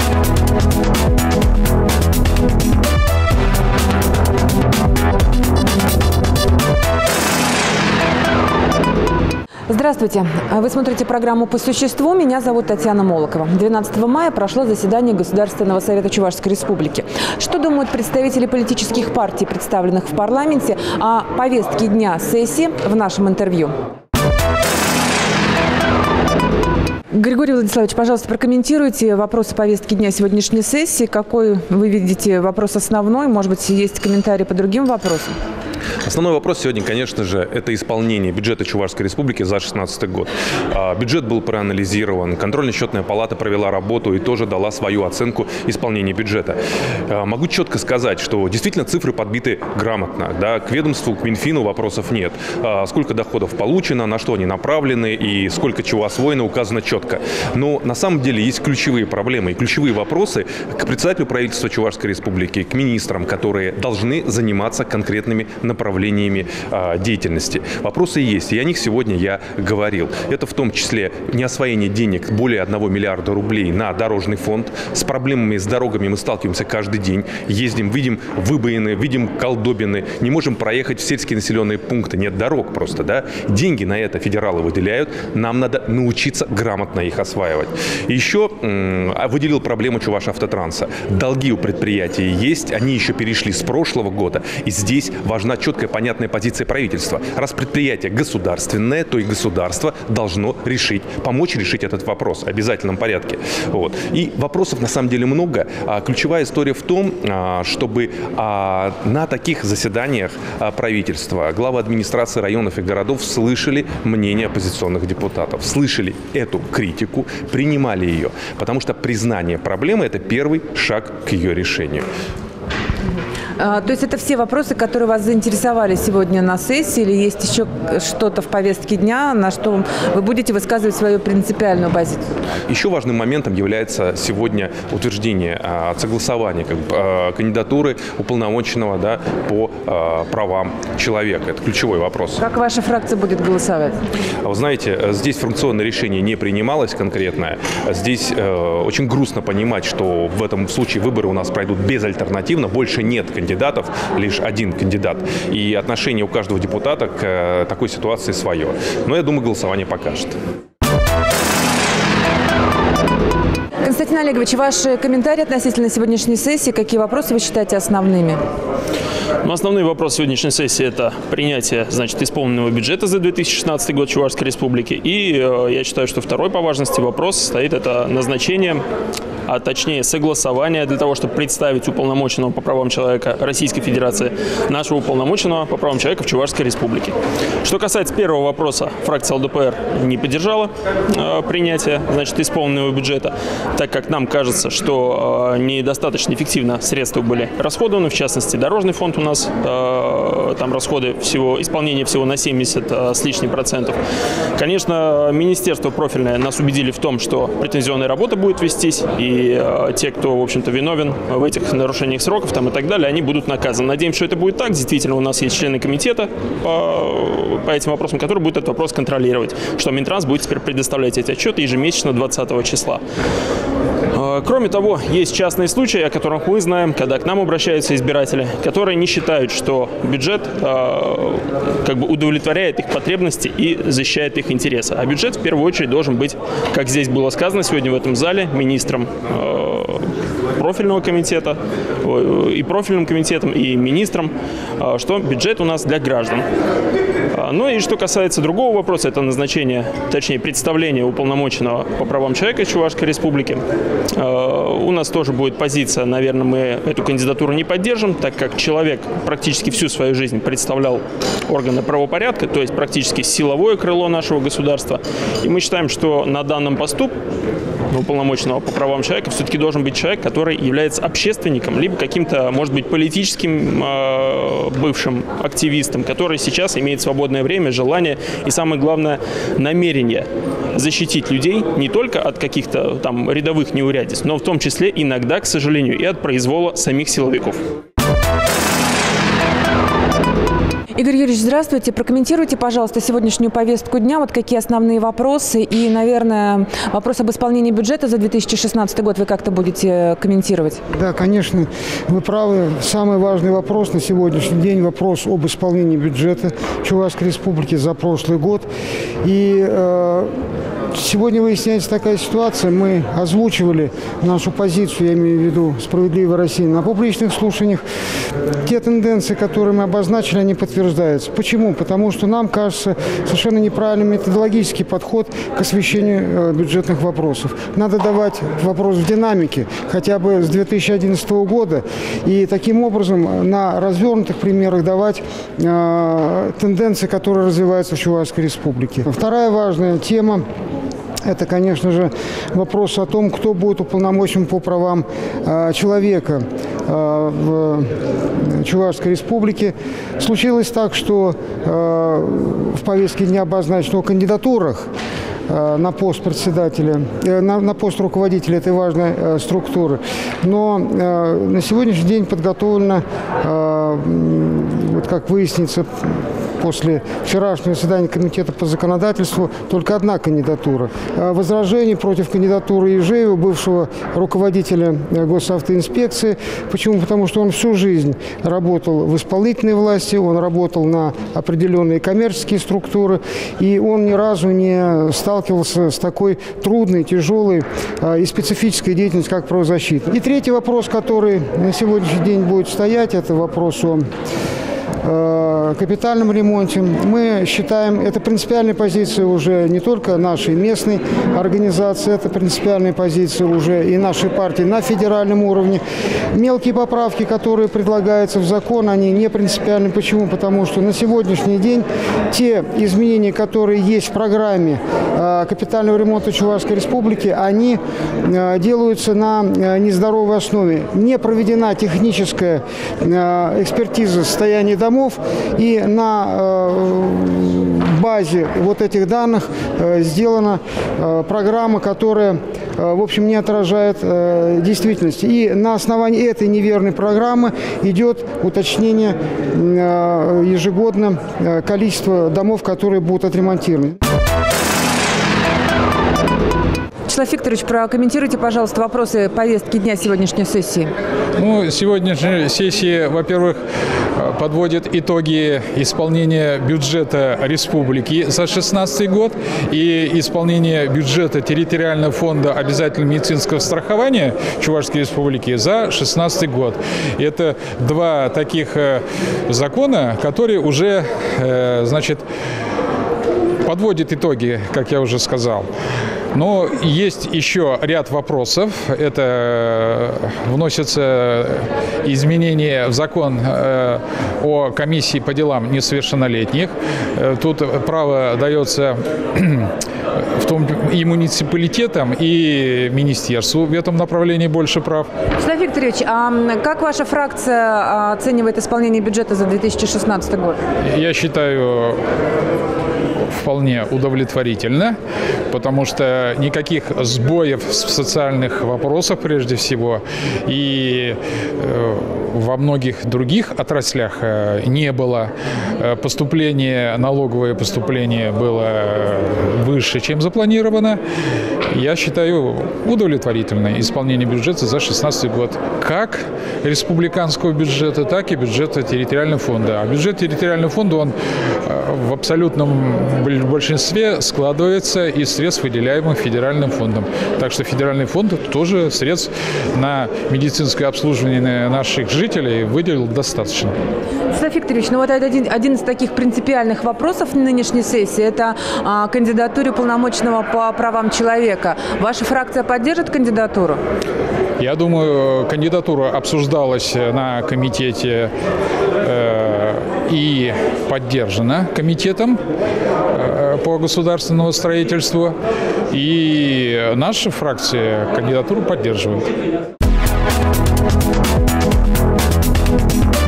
Здравствуйте. Вы смотрите программу «По существу». Меня зовут Татьяна Молокова. 12 мая прошло заседание Государственного совета Чувашской Республики. Что думают представители политических партий, представленных в парламенте, о повестке дня сессии в нашем интервью? Григорий Владиславович, пожалуйста, прокомментируйте вопросы повестки дня сегодняшней сессии. Какой вы видите вопрос основной? Может быть, есть комментарии по другим вопросам? Основной вопрос сегодня, конечно же, это исполнение бюджета Чувашской Республики за 2016 год. Бюджет был проанализирован, контрольно-счетная палата провела работу и тоже дала свою оценку исполнения бюджета. Могу четко сказать, что действительно цифры подбиты грамотно. Да, к ведомству, к Минфину вопросов нет. Сколько доходов получено, на что они направлены и сколько чего освоено, указано четко. Но на самом деле есть ключевые проблемы и ключевые вопросы к председателю правительства Чувашской Республики, к министрам, которые должны заниматься конкретными направлениями деятельности. Вопросы есть, и о них сегодня я говорил. Это в том числе неосвоение денег более 1 миллиарда рублей на дорожный фонд. С проблемами с дорогами мы сталкиваемся каждый день. Ездим, видим выбоины, видим колдобины. Не можем проехать в сельские населенные пункты. Нет дорог просто, да? Деньги на это федералы выделяют. Нам надо научиться грамотно их осваивать. Еще выделил проблему Чувашавтотранса. Долги у предприятий есть. Они еще перешли с прошлого года. И здесь важна четкая, понятная позиция правительства. Раз предприятие государственное, то и государство должно помочь решить этот вопрос в обязательном порядке. Вот. И вопросов на самом деле много. Ключевая история в том, чтобы на таких заседаниях правительства главы администрации районов и городов слышали мнение оппозиционных депутатов, слышали эту критику, принимали ее. Потому что признание проблемы – это первый шаг к ее решению. То есть это все вопросы, которые вас заинтересовали сегодня на сессии, или есть еще что-то в повестке дня, на что вы будете высказывать свою принципиальную позицию? Еще важным моментом является сегодня утверждение, согласование кандидатуры уполномоченного, да, по правам человека. Это ключевой вопрос. Как ваша фракция будет голосовать? Вы знаете, здесь фракционное решение не принималось конкретное. Здесь очень грустно понимать, что в этом случае выборы у нас пройдут безальтернативно, больше нет кандидатов, лишь один кандидат. И отношение у каждого депутата к такой ситуации свое. Но я думаю, голосование покажет. Константин Олегович, ваши комментарии относительно сегодняшней сессии, какие вопросы вы считаете основными? Основной вопрос сегодняшней сессии – это принятие, исполненного бюджета за 2016 год Чувашской Республики. И я считаю, что второй по важности вопрос стоит – это назначение, а точнее согласование для того, чтобы представить уполномоченного по правам человека Российской Федерации, нашего уполномоченного по правам человека в Чувашской Республике. Что касается первого вопроса, фракция ЛДПР не поддержала принятие, исполненного бюджета, так как нам кажется, что недостаточно эффективно средства были расходованы, в частности, дорожный фонд у нас, там расходы исполнение всего на 70 с лишним процентов. Конечно, министерство профильное нас убедили в том, что претензионная работа будет вестись, и те, кто, в общем-то, виновен в этих нарушениях сроков и так далее, они будут наказаны. Надеемся, что это будет так. Действительно, у нас есть члены комитета по этим вопросам, которые будут этот вопрос контролировать, что Минтранс будет теперь предоставлять эти отчеты ежемесячно 20 числа. Кроме того, есть частные случаи, о которых мы знаем, когда к нам обращаются избиратели, которые не считают, что бюджет удовлетворяет их потребности и защищает их интересы. А бюджет в первую очередь должен быть, как здесь было сказано сегодня в этом зале, министром профильного комитета, и профильным комитетом, и министром, что бюджет у нас для граждан. Ну и что касается другого вопроса, это назначение, точнее представление уполномоченного по правам человека Чувашской Республики. У нас тоже будет позиция, наверное, мы эту кандидатуру не поддержим, так как человек практически всю свою жизнь представлял органы правопорядка, то есть практически силовое крыло нашего государства. И мы считаем, что на данном посту уполномоченного по правам человека все-таки должен быть человек, который является общественником, либо каким-то, может быть, политическим бывшим активистом, который сейчас имеет свободное время, желание и, самое главное, намерение защитить людей не только от каких-то там рядовых неурядиц, но в том числе иногда, к сожалению, и от произвола самих силовиков. Игорь Юрьевич, здравствуйте. Прокомментируйте, пожалуйста, сегодняшнюю повестку дня. Вот какие основные вопросы и, наверное, вопрос об исполнении бюджета за 2016 год вы как-то будете комментировать? Да, конечно, вы правы. Самый важный вопрос на сегодняшний день – вопрос об исполнении бюджета Чувашской Республики за прошлый год. И сегодня выясняется такая ситуация. Мы озвучивали нашу позицию, я имею в виду «Справедливая Россия», на публичных слушаниях. Те тенденции, которые мы обозначили, они подтверждаются. Почему? Потому что нам кажется совершенно неправильным методологический подход к освещению бюджетных вопросов. Надо давать вопрос в динамике, хотя бы с 2011 года, и таким образом на развернутых примерах давать тенденции, которые развиваются в Чувашской Республике. Вторая важная тема – это, конечно же, вопрос о том, кто будет уполномочен по правам человека в Чувашской Республике. Случилось так, что в повестке дня обозначено о кандидатурах на пост председателя, на пост руководителя этой важной структуры. Но на сегодняшний день подготовлена, вот как выяснится, после вчерашнего заседания Комитета по законодательству только одна кандидатура. Возражений против кандидатуры Ежеева, бывшего руководителя госавтоинспекции. Почему? Потому что он всю жизнь работал в исполнительной власти, он работал на определенные коммерческие структуры, и он ни разу не сталкивался с такой трудной, тяжелой и специфической деятельностью, как правозащита. И третий вопрос, который на сегодняшний день будет стоять, это вопрос о капитальном ремонте. Мы считаем, это принципиальная позиция уже не только нашей местной организации, это принципиальная позиция уже и нашей партии на федеральном уровне. Мелкие поправки, которые предлагаются в закон, они не принципиальны. Почему? Потому что на сегодняшний день те изменения, которые есть в программе капитального ремонта Чувашской Республики, они делаются на нездоровой основе. Не проведена техническая экспертиза состояния домов, и на базе вот этих данных сделана программа, которая, в общем, не отражает действительности. И на основании этой неверной программы идет уточнение ежегодно количества домов, которые будут отремонтированы. Вячеслав Викторович, прокомментируйте, пожалуйста, вопросы повестки дня сегодняшней сессии. Сегодняшняя сессия, во-первых, подводит итоги исполнения бюджета республики за 2016 год и исполнения бюджета территориального фонда обязательного медицинского страхования Чувашской Республики за 2016 год. Это два таких закона, которые уже, подводят итоги, как я уже сказал. Но есть еще ряд вопросов. Это вносятся изменения в закон о комиссии по делам несовершеннолетних. Тут право дается в том и муниципалитетам, и министерству в этом направлении больше прав. Вячеслав Викторович, а как ваша фракция оценивает исполнение бюджета за 2016 год? Я считаю, вполне удовлетворительно, потому что никаких сбоев в социальных вопросах, прежде всего, и во многих других отраслях не было. Налоговое поступление было выше, чем запланировано. Я считаю удовлетворительное исполнение бюджета за 2016 год. Как республиканского бюджета, так и бюджета территориального фонда. А бюджет территориального фонда, он в абсолютном большинстве складывается из средств, выделяемых федеральным фондом. Так что федеральный фонд тоже средств на медицинское обслуживание наших жителей выделил достаточно. Вячеслав Викторович, вот один из таких принципиальных вопросов нынешней сессии – это кандидатура уполномоченного по правам человека. Ваша фракция поддержит кандидатуру? Я думаю, кандидатура обсуждалась на комитете и поддержана комитетом по государственному строительству. И наша фракция кандидатуру поддерживает.